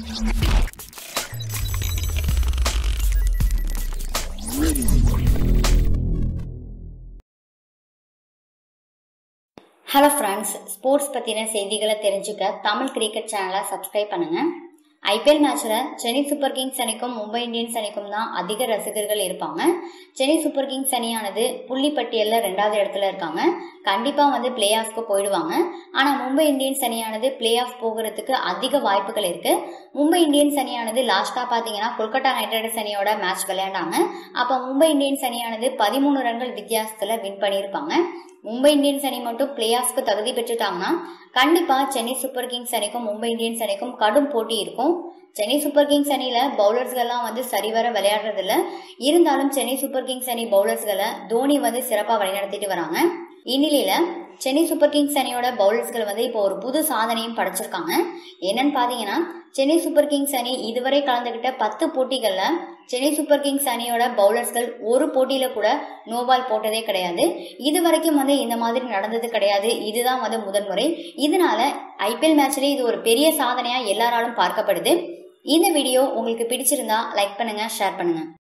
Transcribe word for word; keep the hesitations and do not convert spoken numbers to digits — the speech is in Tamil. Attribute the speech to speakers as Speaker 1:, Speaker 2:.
Speaker 1: ஹலோ ஃப்ரெண்ட்ஸ், ஸ்போர்ட்ஸ் பற்றின செய்திகளை தெரிஞ்சுக்க தமிழ் கிரிக்கெட் சேனலை சப்ஸ்கிரைப் பண்ணுங்கள். ஐபிஎல் மேட்ச்சில் சென்னை சூப்பர் கிங்ஸ் அணிக்கும் மும்பை இந்தியன்ஸ் அணிக்கும் தான் அதிக ரசிகர்கள் இருப்பாங்க. சென்னை சூப்பர் கிங்ஸ் அணியானது புள்ளி பட்டியலில் ரெண்டாவது இடத்துல இருக்காங்க. கண்டிப்பாக வந்து பிளே ஆஃப்க்கு போயிடுவாங்க. ஆனால் மும்பை இந்தியன்ஸ் அணியானது பிளே ஆஃப் போகிறதுக்கு அதிக வாய்ப்புகள் இருக்குது. மும்பை இந்தியன்ஸ் அணியானது லாஸ்ட்டாக பார்த்தீங்கன்னா கொல்கத்தா நைட் ரைடர்ஸ் அணியோட மேட்ச் விளையாண்டாங்க. அப்போ மும்பை இந்தியன்ஸ் அணியானது பதிமூணு ரன்கள் வித்தியாசத்தில் வின் பண்ணியிருப்பாங்க. மும்பை இந்தியன்ஸ் அணி மட்டும் பிளே ஆஃப்க்கு தகுதி பெற்றுட்டாங்கன்னா கண்டிப்பாக சென்னை சூப்பர் கிங்ஸ் அணிக்கும் மும்பை இந்தியன்ஸ் அணிக்கும் கடும் போட்டி இருக்கும். சென்னை சூப்பர் கிங்ஸ் அணியில் பவுலர்ஸ்கள்லாம் வந்து சரிவர விளையாடுறதில்ல. இருந்தாலும் சென்னை சூப்பர் கிங்ஸ் அணி பவுலர்ஸ்களை தோனி வந்து சிறப்பாக வழிநடத்திட்டு வராங்க. இந்நிலையில் சென்னை சூப்பர் கிங்ஸ் அணியோட பவுலர்ஸ்கள் வந்து இப்போ ஒரு புது சாதனையும் படைச்சிருக்காங்க. என்னன்னு பார்த்தீங்கன்னா, சென்னை சூப்பர் கிங்ஸ் அணி இதுவரை கலந்துக்கிட்ட பத்து போட்டிகளில் சென்னை சூப்பர் கிங்ஸ் அணியோட பவுலர்ஸ்கள் ஒரு போட்டியில் கூட நோபால் போட்டதே கிடையாது. இது வரைக்கும் வந்து இந்த மாதிரி நடந்தது கிடையாது. இதுதான் வந்து முதன்முறை. இதனால ஐபிஎல் மேட்ச்லேயே இது ஒரு பெரிய சாதனையாக எல்லாராலும் பார்க்கப்படுது. இந்த வீடியோ உங்களுக்கு பிடிச்சிருந்தா லைக் பண்ணுங்க, ஷேர் பண்ணுங்க.